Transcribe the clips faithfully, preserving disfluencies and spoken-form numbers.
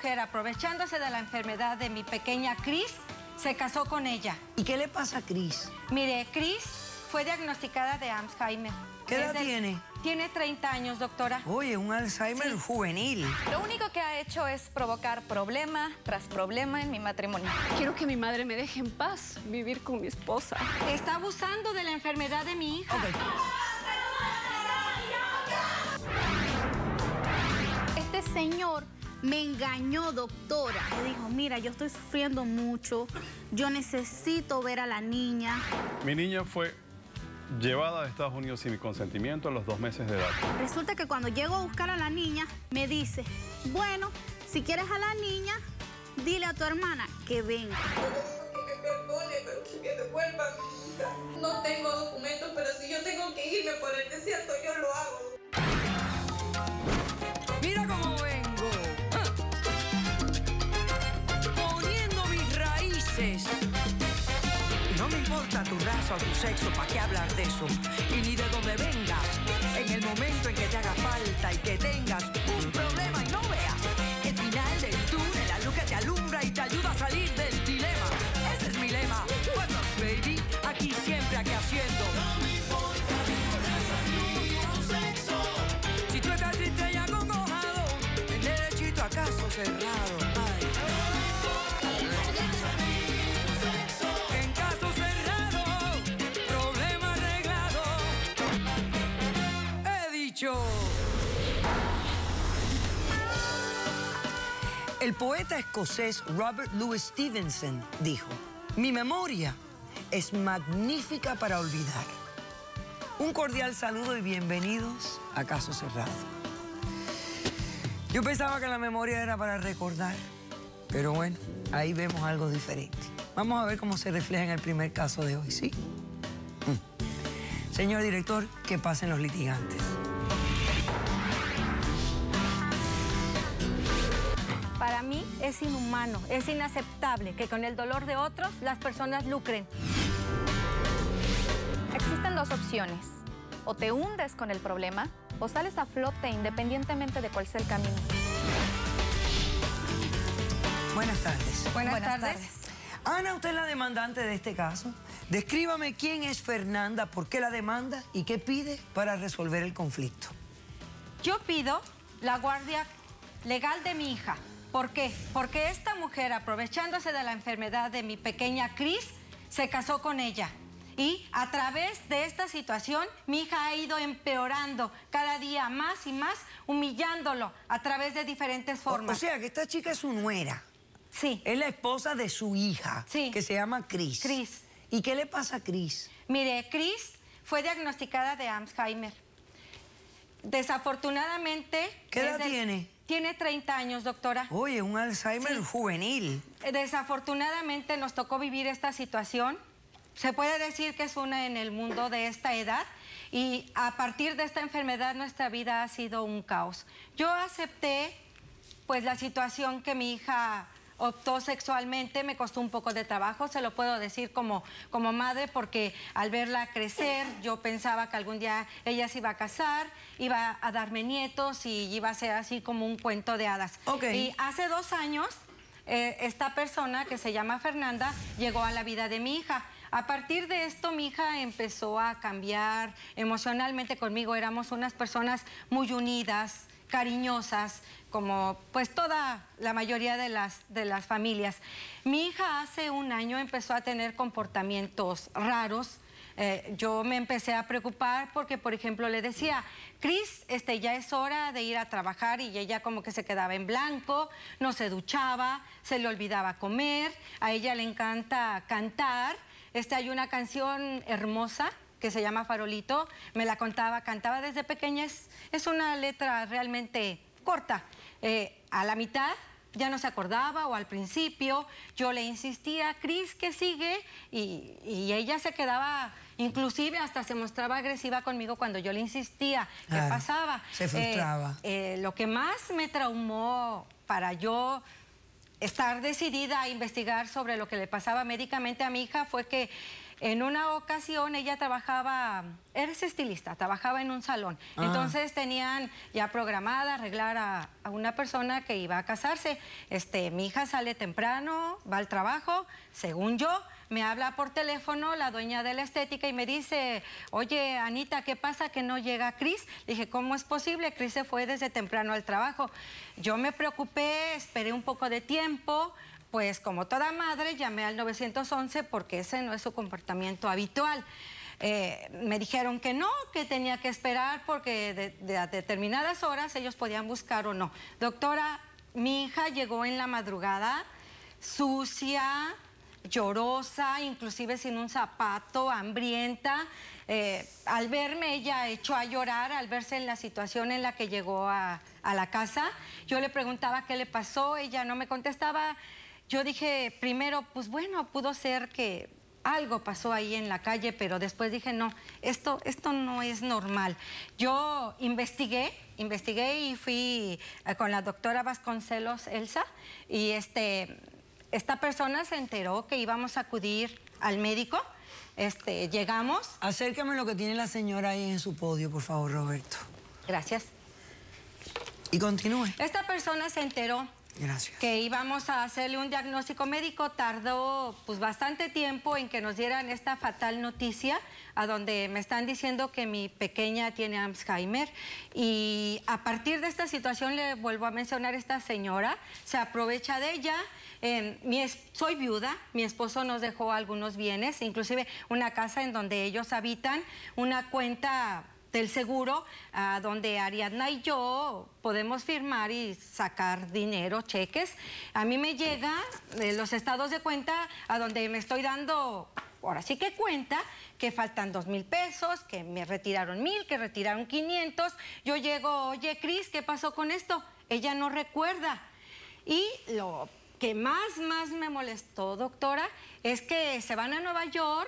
mujer, aprovechándose de la enfermedad de mi pequeña Cris, se casó con ella. ¿Y qué le pasa a Cris? Mire, Cris fue diagnosticada de Alzheimer. ¿Qué edad de... tiene? Tiene treinta años, doctora. Oye, un Alzheimer sí. juvenil. Lo único que ha hecho es provocar problema tras problema en mi matrimonio. Quiero que mi madre me deje en paz vivir con mi esposa. Está abusando de la enfermedad de mi hija. Okay. Este señor me engañó, doctora. Me dijo, mira, yo estoy sufriendo mucho, yo necesito ver a la niña. Mi niña fue llevada a Estados Unidos sin mi consentimiento a los dos meses de edad. Resulta que cuando llego a buscar a la niña, me dice, bueno, si quieres a la niña, dile a tu hermana que venga. Que me perdone, pero que me devuelva a mi hija. No tengo documentos, pero si yo tengo que irme por el desierto, yo lo hago. Mira cómo vengo. Poniendo mis raíces. No me importa tu raza o tu sexo, ¿para qué hablar de eso? Y ni de dónde vengas. En el momento en que te haga falta y que tengas un problema y no veas el final del túnel, la luz que te alumbra y te ayuda a salir del dilema. Ese es mi lema. What's up, baby? Aquí siempre, aquí haciendo. No me importa tu raza ni tu sexo. Si tú estás triste y acongojado, el derechito a caso cerrado. Ay. El poeta escocés Robert Louis Stevenson dijo, mi memoria es magnífica para olvidar. Un cordial saludo y bienvenidos a Caso Cerrado. Yo pensaba que la memoria era para recordar, pero bueno, ahí vemos algo diferente. Vamos a ver cómo se refleja en el primer caso de hoy, ¿sí? Mm. Señor director, que pasen los litigantes. Para mí es inhumano, es inaceptable que con el dolor de otros las personas lucren. Existen dos opciones. O te hundes con el problema o sales a flote independientemente de cuál sea el camino. Buenas tardes. Buenas, Buenas tardes. tardes. Ana, usted es la demandante de este caso. Descríbame quién es Fernanda, por qué la demanda y qué pide para resolver el conflicto. Yo pido la guardia legal de mi hija. ¿Por qué? Porque esta mujer, aprovechándose de la enfermedad de mi pequeña Cris, se casó con ella. Y a través de esta situación, mi hija ha ido empeorando cada día más y más, humillándolo a través de diferentes formas. O, o sea, que esta chica es su nuera. Sí. Es la esposa de su hija, sí. que se llama Cris. Cris. ¿Y qué le pasa a Cris? Mire, Cris fue diagnosticada de Alzheimer. Desafortunadamente... ¿Qué edad de... tiene? Tiene treinta años, doctora. Oye, un Alzheimer sí. juvenil. Desafortunadamente nos tocó vivir esta situación. Se puede decir que es una en el mundo de esta edad y a partir de esta enfermedad nuestra vida ha sido un caos. Yo acepté pues la situación que mi hija optó sexualmente, me costó un poco de trabajo, se lo puedo decir como, como madre, porque al verla crecer yo pensaba que algún día ella se iba a casar, iba a darme nietos y iba a ser así como un cuento de hadas. Okay. Y hace dos años eh, esta persona que se llama Fernanda llegó a la vida de mi hija. A partir de esto mi hija empezó a cambiar emocionalmente conmigo, éramos unas personas muy unidas, cariñosas, como pues toda la mayoría de las, de las familias. Mi hija hace un año empezó a tener comportamientos raros. Eh, yo me empecé a preocupar porque, por ejemplo, le decía, Cris, este, ya es hora de ir a trabajar, y ella como que se quedaba en blanco, no se duchaba, se le olvidaba comer, a ella le encanta cantar. Este, hay una canción hermosa que se llama Farolito, me la contaba, cantaba desde pequeña, es, es una letra realmente corta. Eh, a la mitad ya no se acordaba, o al principio yo le insistía, Cris, que sigue, y, y ella se quedaba, inclusive hasta se mostraba agresiva conmigo cuando yo le insistía. ¿Qué claro, pasaba? Se frustraba. Eh, eh, lo que más me traumó para yo estar decidida a investigar sobre lo que le pasaba médicamente a mi hija fue que En una ocasión ella trabajaba, eres estilista, trabajaba en un salón. Ah. Entonces tenían ya programada arreglar a, a una persona que iba a casarse. Este, mi hija sale temprano, va al trabajo, según yo, me habla por teléfono la dueña de la estética y me dice, oye, Anita, ¿qué pasa que no llega Cris? Le dije, ¿cómo es posible? Cris se fue desde temprano al trabajo. Yo me preocupé, esperé un poco de tiempo. Pues como toda madre llamé al nueve once porque ese no es su comportamiento habitual. Eh, me dijeron que no, que tenía que esperar porque de, de a determinadas horas ellos podían buscar o no. Doctora, mi hija llegó en la madrugada sucia, llorosa, inclusive sin un zapato, hambrienta. Eh, al verme ella echó a llorar al verse en la situación en la que llegó a, a la casa. Yo le preguntaba qué le pasó, ella no me contestaba. Yo dije, primero, pues bueno, pudo ser que algo pasó ahí en la calle, pero después dije, no, esto, esto no es normal. Yo investigué, investigué y fui eh, con la doctora Vasconcelos, Elsa, y este, esta persona se enteró que íbamos a acudir al médico. Este, llegamos. Acércame lo que tiene la señora ahí en su podio, por favor, Roberto. Gracias. Y continúe. Esta persona se enteró. Gracias. Que íbamos a hacerle un diagnóstico médico. Tardó pues bastante tiempo en que nos dieran esta fatal noticia, a donde me están diciendo que mi pequeña tiene Alzheimer. Y a partir de esta situación, le vuelvo a mencionar, esta señora se aprovecha de ella. Eh, mi es, soy viuda, mi esposo nos dejó algunos bienes, inclusive una casa en donde ellos habitan, una cuenta del seguro, uh, donde Ariadna y yo podemos firmar y sacar dinero, cheques. A mí me llega eh, los estados de cuenta a donde me estoy dando, ahora sí que cuenta, que faltan dos mil pesos, que me retiraron mil, que retiraron quinientos. Yo llego, oye, Cris, ¿qué pasó con esto? Ella no recuerda. Y lo que más, más me molestó, doctora, es que se van a Nueva York.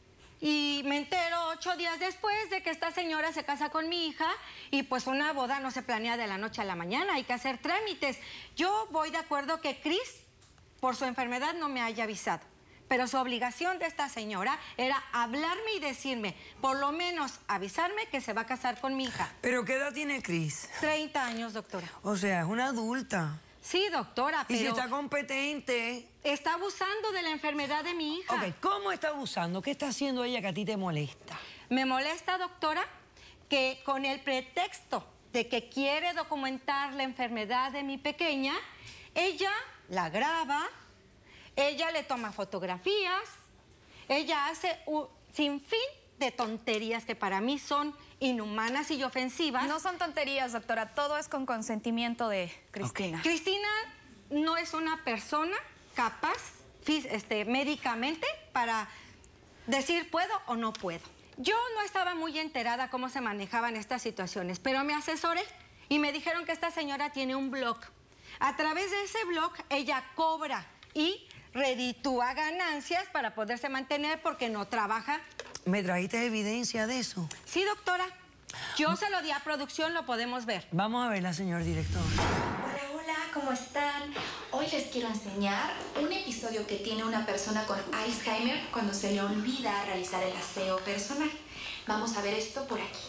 Y me entero ocho días después de que esta señora se casa con mi hija y pues una boda no se planea de la noche a la mañana, hay que hacer trámites. Yo voy de acuerdo que Cris, por su enfermedad, no me haya avisado. Pero su obligación de esta señora era hablarme y decirme, por lo menos avisarme que se va a casar con mi hija. ¿Pero qué edad tiene Cris? treinta años, doctora. O sea, es una adulta. Sí, doctora, pero... Y si está competente... Está abusando de la enfermedad de mi hija. Ok, ¿cómo está abusando? ¿Qué está haciendo ella que a ti te molesta? Me molesta, doctora, que con el pretexto de que quiere documentar la enfermedad de mi pequeña, ella la graba, ella le toma fotografías, ella hace un sinfín de tonterías que para mí son inhumanas y ofensivas. No son tonterías, doctora. Todo es con consentimiento de Cristina. Okay. Cristina no es una persona capaz este, médicamente para decir puedo o no puedo. Yo no estaba muy enterada cómo se manejaban estas situaciones, pero me asesoré y me dijeron que esta señora tiene un blog. A través de ese blog ella cobra y reditúa ganancias para poderse mantener porque no trabaja. ¿Me trajiste evidencia de eso? Sí, doctora. Yo se lo di a producción, lo podemos ver. Vamos a verla, señor director. Hola, hola, ¿cómo están? Hoy les quiero enseñar un episodio que tiene una persona con Alzheimer cuando se le olvida realizar el aseo personal. Vamos a ver esto por aquí.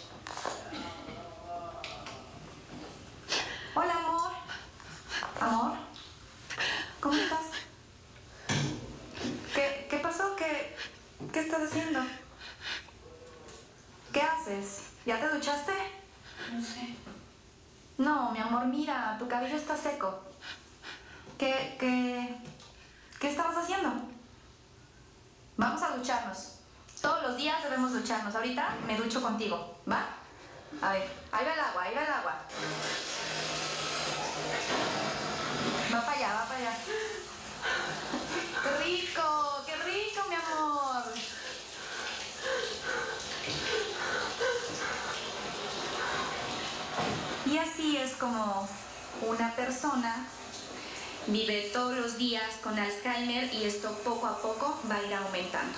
Hola, amor. Amor, ¿cómo estás? ¿Qué, qué pasó? ¿Qué, ¿Qué estás haciendo? ¿Qué haces? ¿Ya te duchaste? No sé. No, mi amor, mira, tu cabello está seco. ¿Qué, qué, qué estabas haciendo? Vamos a ducharnos. Todos los días debemos ducharnos. Ahorita me ducho contigo, ¿va? A ver, ahí va el agua, ahí va el agua. Va para allá, va para allá. ¡Qué rico! ¡Qué rico, mi amor! Y así es como una persona vive todos los días con Alzheimer y esto poco a poco va a ir aumentando.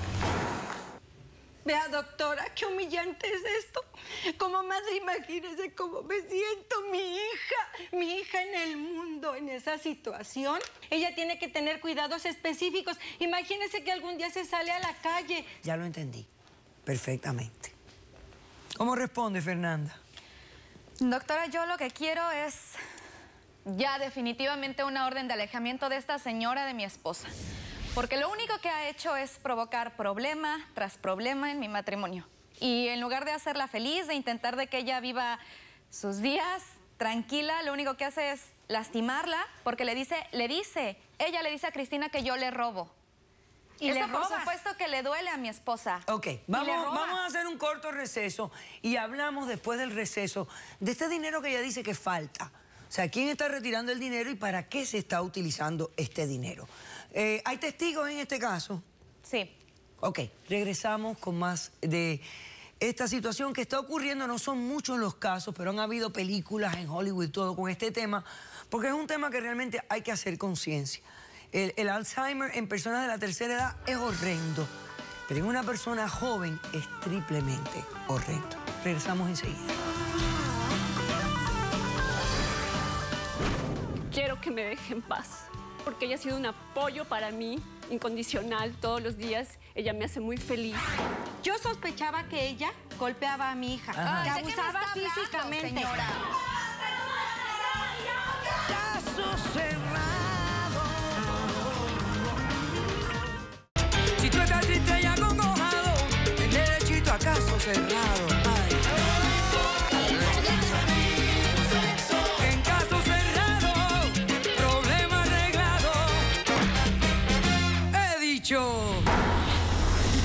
Vea, doctora, qué humillante es esto. Como madre, imagínese cómo me siento, mi hija, mi hija en el mundo. estando en esa situación, ella tiene que tener cuidados específicos. Imagínese que algún día se sale a la calle. Ya lo entendí perfectamente. ¿Cómo responde, Fernanda? Doctora, yo lo que quiero es ya definitivamente una orden de alejamiento de esta señora de mi esposa. Porque lo único que ha hecho es provocar problema tras problema en mi matrimonio. Y en lugar de hacerla feliz, de intentar de que ella viva sus días tranquila, lo único que hace es lastimarla porque le dice, le dice, ella le dice a Cristina que yo le robo. Y eso, por supuesto, que le duele a mi esposa. Ok, vamos, vamos a hacer un corto receso y hablamos después del receso de este dinero que ella dice que falta. O sea, ¿quién está retirando el dinero y para qué se está utilizando este dinero? Eh, ¿Hay testigos en este caso? Sí. Ok, regresamos con más de esta situación que está ocurriendo. No son muchos los casos, pero han habido películas en Hollywood y todo con este tema, porque es un tema que realmente hay que hacer conciencia. El, el Alzheimer en personas de la tercera edad es horrendo, pero en una persona joven es triplemente horrendo. Regresamos enseguida. Quiero que me deje en paz, porque ella ha sido un apoyo para mí, incondicional, todos los días. Ella me hace muy feliz. Yo sospechaba que ella golpeaba a mi hija, Ajá. que Ay, ¿de qué me abusaba está hablando, físicamente. señora? Caso cerrado. Si tú estás triste y acongojado, ven derechito a caso cerrado.